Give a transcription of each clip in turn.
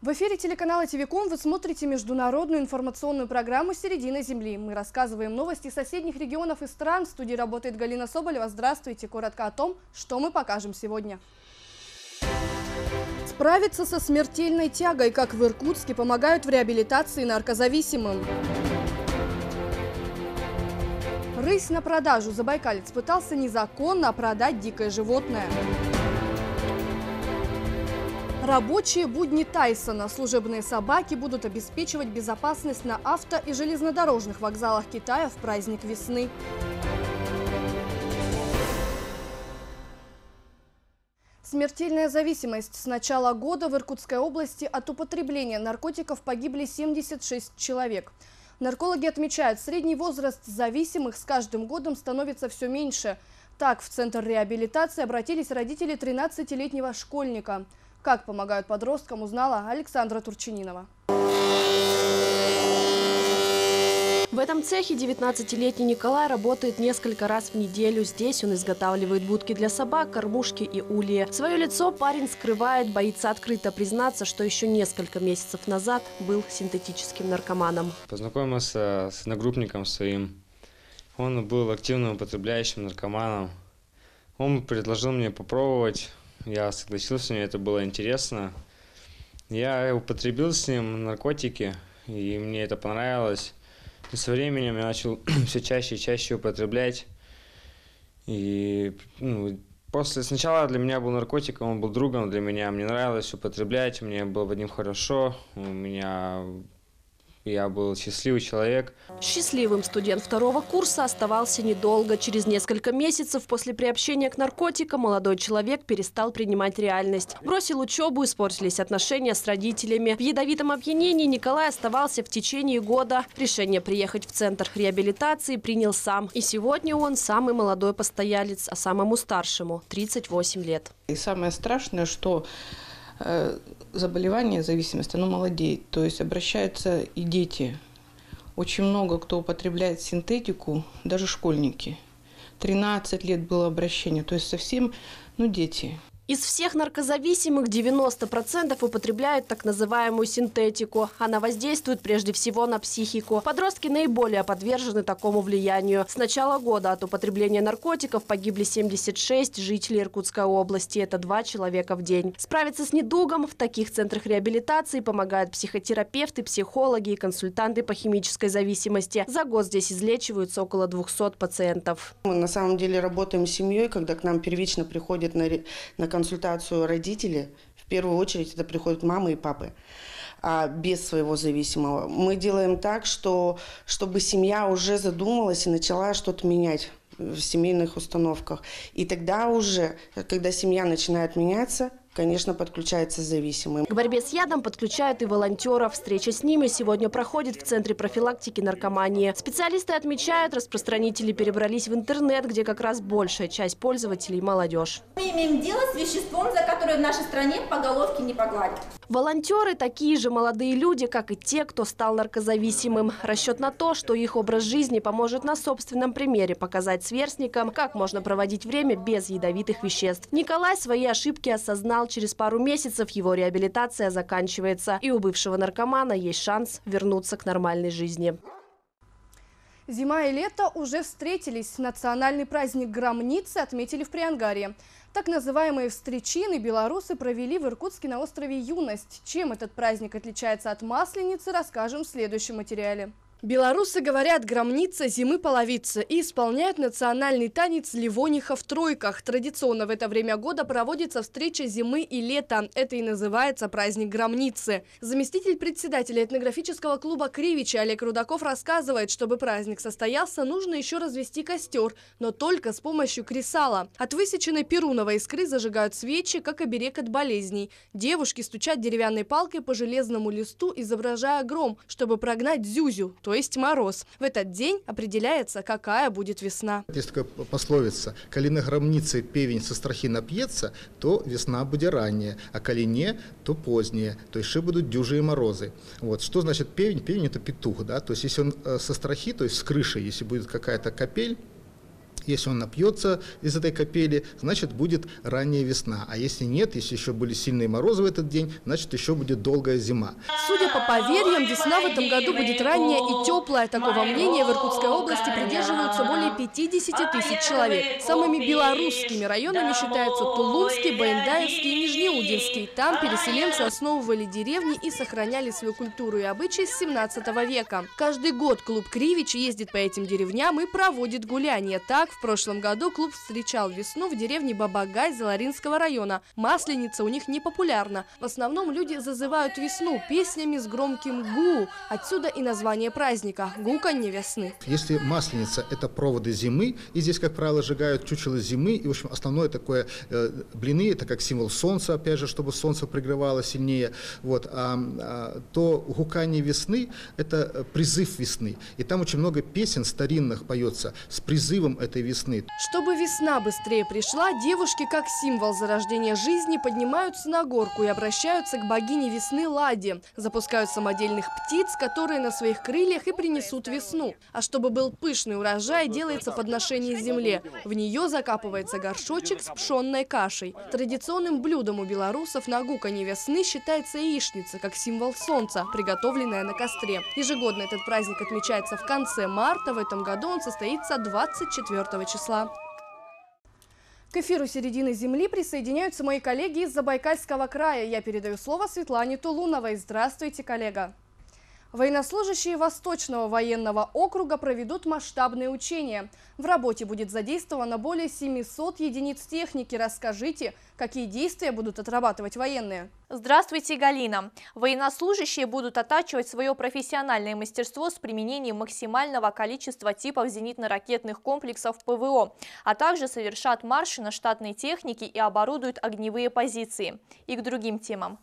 В эфире телеканала ТВ.com вы смотрите международную информационную программу «Середина Земли». Мы рассказываем новости соседних регионов и стран. В студии работает Галина Соболева. Здравствуйте. Коротко о том, что мы покажем сегодня. Справиться со смертельной тягой, как в Иркутске, помогают в реабилитации наркозависимым. Рысь на продажу. Забайкалец пытался незаконно продать дикое животное. Рабочие будни Тайсона. Служебные собаки будут обеспечивать безопасность на авто- и железнодорожных вокзалах Китая в праздник весны. Смертельная зависимость. С начала года в Иркутской области от употребления наркотиков погибли 76 человек. Наркологи отмечают, средний возраст зависимых с каждым годом становится все меньше. Так, в Центр реабилитации обратились родители 13-летнего школьника. Как помогают подросткам, узнала Александра Турчининова. В этом цехе 19-летний Николай работает несколько раз в неделю. Здесь он изготавливает будки для собак, кормушки и ульи. Свое лицо парень скрывает, боится открыто признаться, что еще несколько месяцев назад был синтетическим наркоманом. Познакомился с одногруппником своим. Он был активным употребляющим наркоманом. Он предложил мне попробовать. Я согласился, мне это было интересно. Я употребил с ним наркотики, и мне это понравилось. И со временем я начал все чаще и чаще употреблять. И сначала для меня был наркотиком, он был другом для меня. Мне нравилось употреблять, мне было под ним хорошо. Я был счастливый человек. Счастливым студент второго курса оставался недолго. Через несколько месяцев после приобщения к наркотикам молодой человек перестал принимать реальность. Бросил учебу, испортились отношения с родителями. В ядовитом опьянении Николай оставался в течение года. Решение приехать в Центр реабилитации принял сам. И сегодня он самый молодой постоялец, а самому старшему – 38 лет. И самое страшное, что заболевание, зависимость, оно молодеет. То есть обращаются и дети. Очень много кто употребляет синтетику, даже школьники. 13 лет было обращение, то есть совсем, дети. Из всех наркозависимых 90% употребляют так называемую синтетику. Она воздействует прежде всего на психику. Подростки наиболее подвержены такому влиянию. С начала года от употребления наркотиков погибли 76 жителей Иркутской области. Это 2 человека в день. Справиться с недугом в таких центрах реабилитации помогают психотерапевты, психологи и консультанты по химической зависимости. За год здесь излечиваются около 200 пациентов. Мы на самом деле работаем с семьей, когда к нам первично приходят на консультацию родители. В первую очередь это приходят мамы и папы, без своего зависимого. Мы делаем так, чтобы семья уже задумалась и начала что-то менять в семейных установках. И тогда уже, когда семья начинает меняться, конечно, подключается зависимый. К борьбе с ядом подключают и волонтеров. Встреча с ними сегодня проходит в Центре профилактики наркомании. Специалисты отмечают, распространители перебрались в интернет, где как раз большая часть пользователей – молодежь. Мы имеем дело с веществом, за которое в нашей стране по головке не погладят. Волонтеры – такие же молодые люди, как и те, кто стал наркозависимым. Расчет на то, что их образ жизни поможет на собственном примере показать сверстникам, как можно проводить время без ядовитых веществ. Николай свои ошибки осознал. Через пару месяцев его реабилитация заканчивается. И у бывшего наркомана есть шанс вернуться к нормальной жизни. Зима и лето уже встретились. Национальный праздник Громницы отметили в Приангарье. Так называемые встречины белорусы провели в Иркутске на острове Юность. Чем этот праздник отличается от Масленицы, расскажем в следующем материале. Белорусы говорят «Громница зимы половица» и исполняют национальный танец «Ливониха в тройках». Традиционно в это время года проводится встреча зимы и лета. Это и называется праздник Громницы. Заместитель председателя этнографического клуба «Кривичи» Олег Рудаков рассказывает, чтобы праздник состоялся, нужно еще развести костер, но только с помощью кресала. От высеченной перуновой искры зажигают свечи, как оберег от болезней. Девушки стучат деревянной палкой по железному листу, изображая гром, чтобы прогнать зюзю, то есть мороз. В этот день определяется, какая будет весна. Есть такая пословица: «Коли на громнице певень со страхи напьется, то весна будет ранняя, а коли не, то поздняя, то есть будут дюжие морозы». Вот. Что значит певень? Певень – это петух, да? То есть если он со страхи, то есть с крыши, если будет какая-то капель, Если он напьется из этой капели, значит, будет ранняя весна. А если нет, если еще были сильные морозы в этот день, значит, еще будет долгая зима. Судя по поверьям, весна в этом году будет ранняя и теплая. Такого мнения в Иркутской области придерживаются более 50 тысяч человек. Самыми белорусскими районами считаются Тулунский, Баендаевский и Нижнеудинский. Там переселенцы основывали деревни и сохраняли свою культуру и обычаи с 17 века. Каждый год клуб «Кривич» ездит по этим деревням и проводит гуляния. Так, в прошлом году клуб встречал весну в деревне Бабагай Заларинского района. Масленица у них не популярна. В основном люди зазывают весну песнями с громким «гу». Отсюда и название праздника – гуканье весны. Если масленица – это проводы зимы, и здесь, как правило, сжигают чучело зимы, и, в общем, основное такое блины – это как символ солнца, опять же, чтобы солнце пригревало сильнее, вот, то гуканье весны – это призыв весны. И там очень много песен старинных поется с призывом этой весны. Чтобы весна быстрее пришла, девушки, как символ зарождения жизни, поднимаются на горку и обращаются к богине весны Ладе. Запускают самодельных птиц, которые на своих крыльях и принесут весну. А чтобы был пышный урожай, делается подношение земле. В нее закапывается горшочек с пшенной кашей. Традиционным блюдом у белорусов на гуканье весны считается яичница, как символ солнца, приготовленная на костре. Ежегодно этот праздник отмечается в конце марта. В этом году он состоится 24 числа. К эфиру «Середины земли» присоединяются мои коллеги из Забайкальского края. Я передаю слово Светлане Тулуновой. Здравствуйте, коллега. Военнослужащие Восточного военного округа проведут масштабные учения. В работе будет задействовано более 700 единиц техники. Расскажите, какие действия будут отрабатывать военные? Здравствуйте, Галина. Военнослужащие будут оттачивать свое профессиональное мастерство с применением максимального количества типов зенитно-ракетных комплексов ПВО, а также совершат марши на штатной технике и оборудуют огневые позиции. И к другим темам.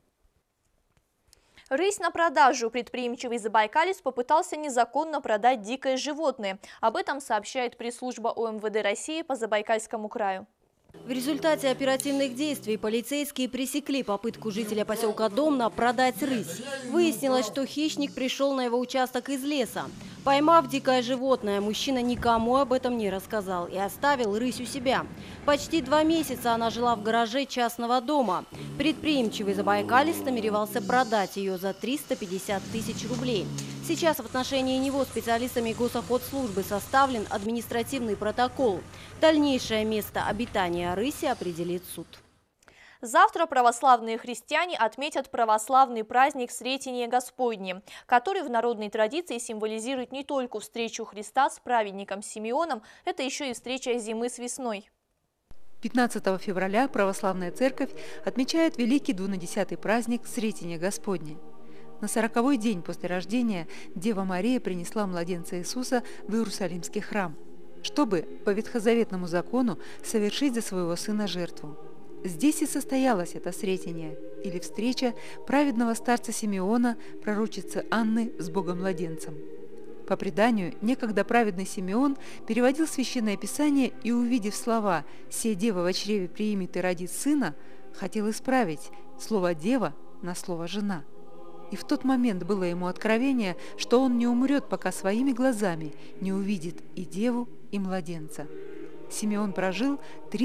Рысь на продажу. Предприимчивый забайкалец попытался незаконно продать дикое животное. Об этом сообщает пресс-служба УМВД России по Забайкальскому краю. В результате оперативных действий полицейские пресекли попытку жителя поселка Домна продать рысь. Выяснилось, что хищник пришел на его участок из леса. Поймав дикое животное, мужчина никому об этом не рассказал и оставил рысь у себя. Почти 2 месяца она жила в гараже частного дома. Предприимчивый забайкалец намеревался продать ее за 350 тысяч рублей. Сейчас в отношении него специалистами Госохотслужбы составлен административный протокол. Дальнейшее место обитания рыси определит суд. Завтра православные христиане отметят православный праздник Сретения Господне, который в народной традиции символизирует не только встречу Христа с праведником Симеоном, это еще и встреча зимы с весной. 15 февраля Православная Церковь отмечает великий двунадесятый праздник Сретения Господне. На 40-й день после рождения Дева Мария принесла младенца Иисуса в Иерусалимский храм, чтобы по ветхозаветному закону совершить за своего сына жертву. Здесь и состоялось это сретение, или встреча праведного старца Симеона, пророчицы Анны с Богом-младенцем. По преданию, некогда праведный Симеон переводил Священное Писание и, увидев слова «Се дева во чреве приимет и родит сына», хотел исправить слово «дева» на слово «жена». И в тот момент было ему откровение, что он не умрет, пока своими глазами не увидит и деву, и младенца. Симеон прожил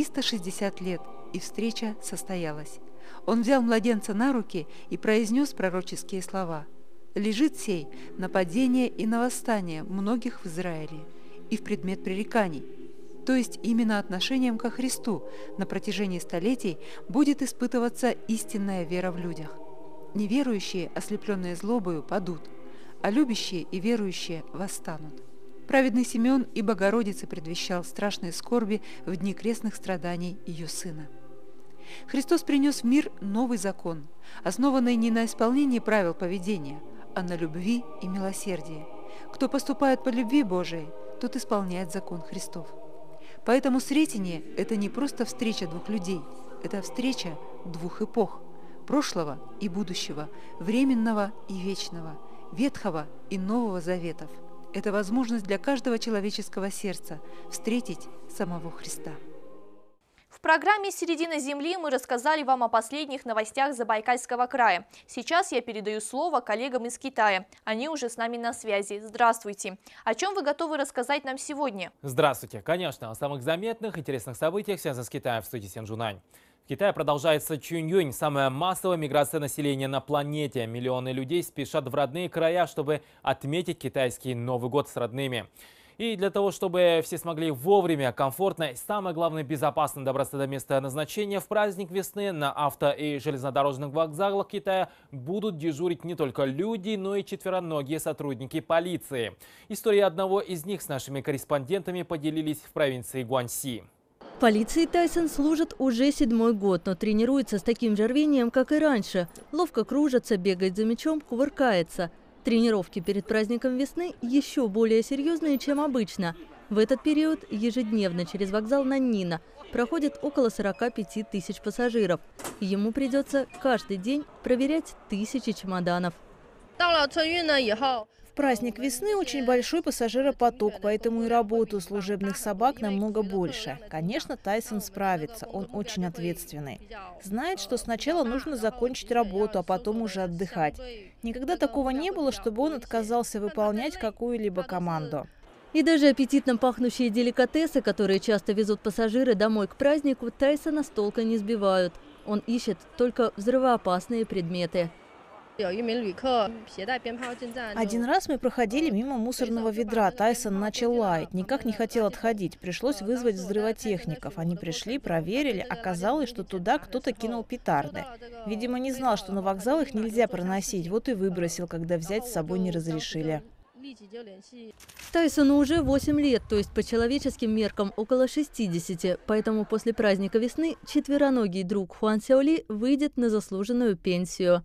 360 лет, и встреча состоялась. Он взял младенца на руки и произнес пророческие слова: «Лежит сей на падение и на восстание многих в Израиле, и в предмет пререканий». То есть именно отношением ко Христу на протяжении столетий будет испытываться истинная вера в людях. Неверующие, ослепленные злобою, падут, а любящие и верующие восстанут. Праведный Симеон и Богородице предвещал страшные скорби в дни крестных страданий ее сына. Христос принес в мир новый закон, основанный не на исполнении правил поведения, а на любви и милосердии. Кто поступает по любви Божией, тот исполняет закон Христов. Поэтому сретение – это не просто встреча двух людей, это встреча двух эпох – прошлого и будущего, временного и вечного, Ветхого и Нового Заветов. Это возможность для каждого человеческого сердца встретить самого Христа. В В программе «Середина земли» мы рассказали вам о последних новостях Забайкальского края. Сейчас я передаю слово коллегам из Китая. Они уже с нами на связи. Здравствуйте. О чем вы готовы рассказать нам сегодня? Здравствуйте. Конечно, о самых заметных, интересных событиях, связанных с Китаем, в студии Сен Жунань. В Китае продолжается Чуньюнь, самая массовая миграция населения на планете. Миллионы людей спешат в родные края, чтобы отметить китайский Новый год с родными. И для того, чтобы все смогли вовремя, комфортно и, самое главное, безопасно добраться до места назначения, в праздник весны на авто- и железнодорожных вокзалах Китая будут дежурить не только люди, но и четвероногие сотрудники полиции. Истории одного из них с нашими корреспондентами поделились в провинции Гуаньси. Полиции Тайсон служит уже 7-й год, но тренируется с таким же рвением, как и раньше. Ловко кружится, бегает за мячом, кувыркается. Тренировки перед праздником весны еще более серьезные, чем обычно. В этот период ежедневно через вокзал Наньнина проходит около 45 тысяч пассажиров. Ему придется каждый день проверять тысячи чемоданов. В праздник весны очень большой пассажиропоток, поэтому и работы у служебных собак намного больше. Конечно, Тайсон справится, он очень ответственный. Знает, что сначала нужно закончить работу, а потом уже отдыхать. Никогда такого не было, чтобы он отказался выполнять какую-либо команду. И даже аппетитно пахнущие деликатесы, которые часто везут пассажиры домой к празднику, Тайсона с толка не сбивают. Он ищет только взрывоопасные предметы. Один раз мы проходили мимо мусорного ведра. Тайсон начал лаять, никак не хотел отходить. Пришлось вызвать взрывотехников. Они пришли, проверили. Оказалось, что туда кто-то кинул петарды. Видимо, не знал, что на вокзал их нельзя проносить. Вот и выбросил, когда взять с собой не разрешили. Тайсону уже 8 лет, то есть по человеческим меркам около 60. Поэтому после праздника весны четвероногий друг Хуан Сяоли выйдет на заслуженную пенсию.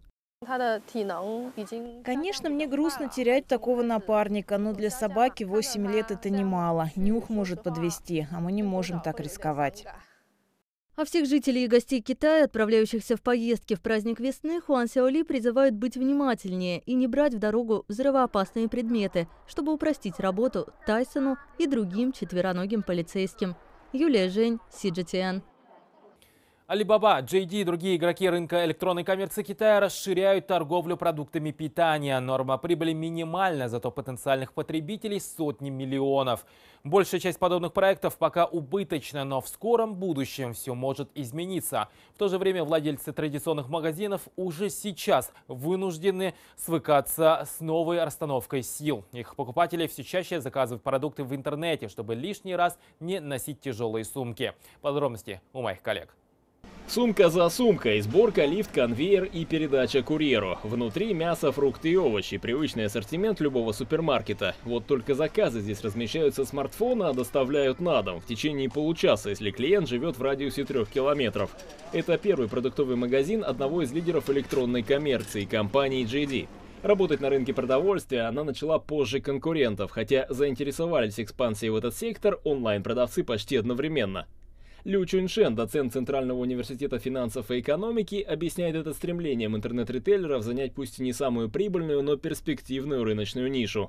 Конечно, мне грустно терять такого напарника, но для собаки 8 лет это немало. Нюх может подвести, а мы не можем так рисковать. А всех жителей и гостей Китая, отправляющихся в поездки в праздник весны, Хуан Сяоли призывают быть внимательнее и не брать в дорогу взрывоопасные предметы, чтобы упростить работу Тайсону и другим четвероногим полицейским. Юлия Жень, CGTN. Alibaba, JD и другие игроки рынка электронной коммерции Китая расширяют торговлю продуктами питания. Норма прибыли минимальна, зато потенциальных потребителей сотни миллионов. Большая часть подобных проектов пока убыточна, но в скором будущем все может измениться. В то же время владельцы традиционных магазинов уже сейчас вынуждены свыкаться с новой расстановкой сил. Их покупатели все чаще заказывают продукты в интернете, чтобы лишний раз не носить тяжелые сумки. Подробности у моих коллег. Сумка за сумкой, сборка, лифт, конвейер и передача курьеру. Внутри мясо, фрукты и овощи. Привычный ассортимент любого супермаркета. Вот только заказы здесь размещаются с смартфона, а доставляют на дом в течение получаса, если клиент живет в радиусе 3 километров. Это первый продуктовый магазин одного из лидеров электронной коммерции, компании JD. Работать на рынке продовольствия она начала позже конкурентов, хотя заинтересовались экспансией в этот сектор онлайн-продавцы почти одновременно. Лю Чуньшен, доцент Центрального университета финансов и экономики, объясняет это стремлением интернет-ритейлеров занять пусть и не самую прибыльную, но перспективную рыночную нишу.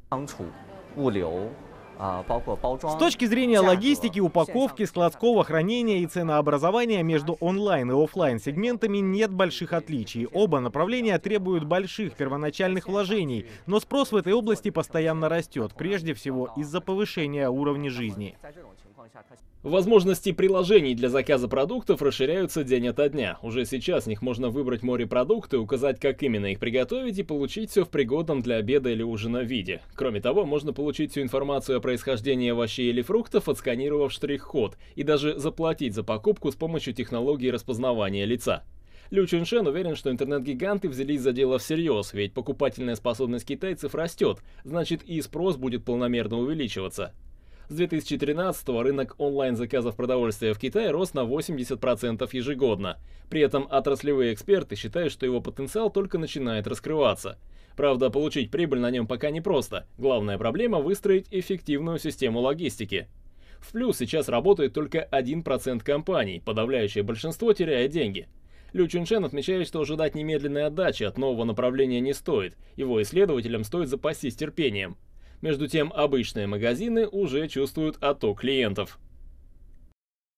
С точки зрения логистики, упаковки, складского хранения и ценообразования между онлайн и офлайн сегментами нет больших отличий. Оба направления требуют больших первоначальных вложений, но спрос в этой области постоянно растет, прежде всего из-за повышения уровня жизни. Возможности приложений для заказа продуктов расширяются день ото дня. Уже сейчас в них можно выбрать морепродукты, указать, как именно их приготовить и получить все в пригодном для обеда или ужина виде. Кроме того, можно получить всю информацию о происхождении овощей или фруктов, отсканировав штрих-код, и даже заплатить за покупку с помощью технологии распознавания лица. Лю Чуньшен уверен, что интернет-гиганты взялись за дело всерьез, ведь покупательная способность китайцев растет, значит и спрос будет полномерно увеличиваться. С 2013-го рынок онлайн-заказов продовольствия в Китае рос на 80% ежегодно. При этом отраслевые эксперты считают, что его потенциал только начинает раскрываться. Правда, получить прибыль на нем пока непросто. Главная проблема – выстроить эффективную систему логистики. В плюс сейчас работает только 1% компаний, подавляющее большинство теряет деньги. Лю Чуньшен отмечает, что ожидать немедленной отдачи от нового направления не стоит. Его исследователям стоит запастись терпением. Между тем, обычные магазины уже чувствуют отток клиентов.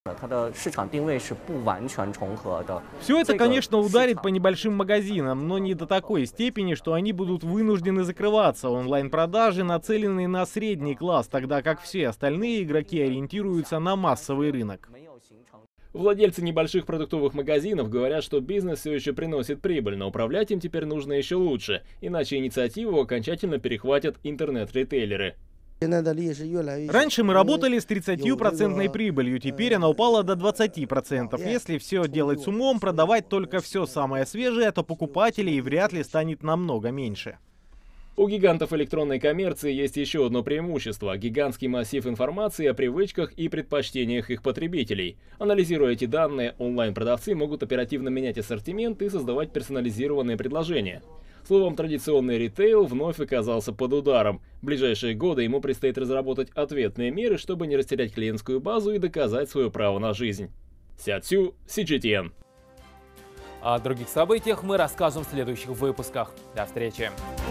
Все это, конечно, ударит по небольшим магазинам, но не до такой степени, что они будут вынуждены закрываться. Онлайн-продажи нацелены на средний класс, тогда как все остальные игроки ориентируются на массовый рынок. Владельцы небольших продуктовых магазинов говорят, что бизнес все еще приносит прибыль, но управлять им теперь нужно еще лучше, иначе инициативу окончательно перехватят интернет-ритейлеры. Раньше мы работали с 30% прибылью, теперь она упала до 20%. Если все делать с умом, продавать только все самое свежее, то покупателей вряд ли станет намного меньше. У гигантов электронной коммерции есть еще одно преимущество – гигантский массив информации о привычках и предпочтениях их потребителей. Анализируя эти данные, онлайн-продавцы могут оперативно менять ассортимент и создавать персонализированные предложения. Словом, традиционный ритейл вновь оказался под ударом. В ближайшие годы ему предстоит разработать ответные меры, чтобы не растерять клиентскую базу и доказать свое право на жизнь. Ся Цю, CGTN. О других событиях мы расскажем в следующих выпусках. До встречи!